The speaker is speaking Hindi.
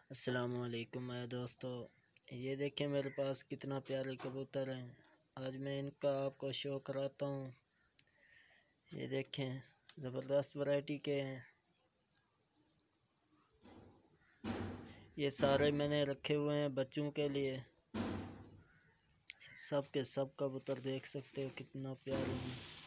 अस्सलामुअलैकुम मेरे दोस्तों, ये देखें मेरे पास कितना प्यारे कबूतर हैं। आज मैं इनका आपको शो कराता हूँ। ये देखें, ज़बरदस्त वैरायटी के हैं। ये सारे मैंने रखे हुए हैं बच्चों के लिए। सब के सब कबूतर देख सकते हो कितना प्यारे हैं।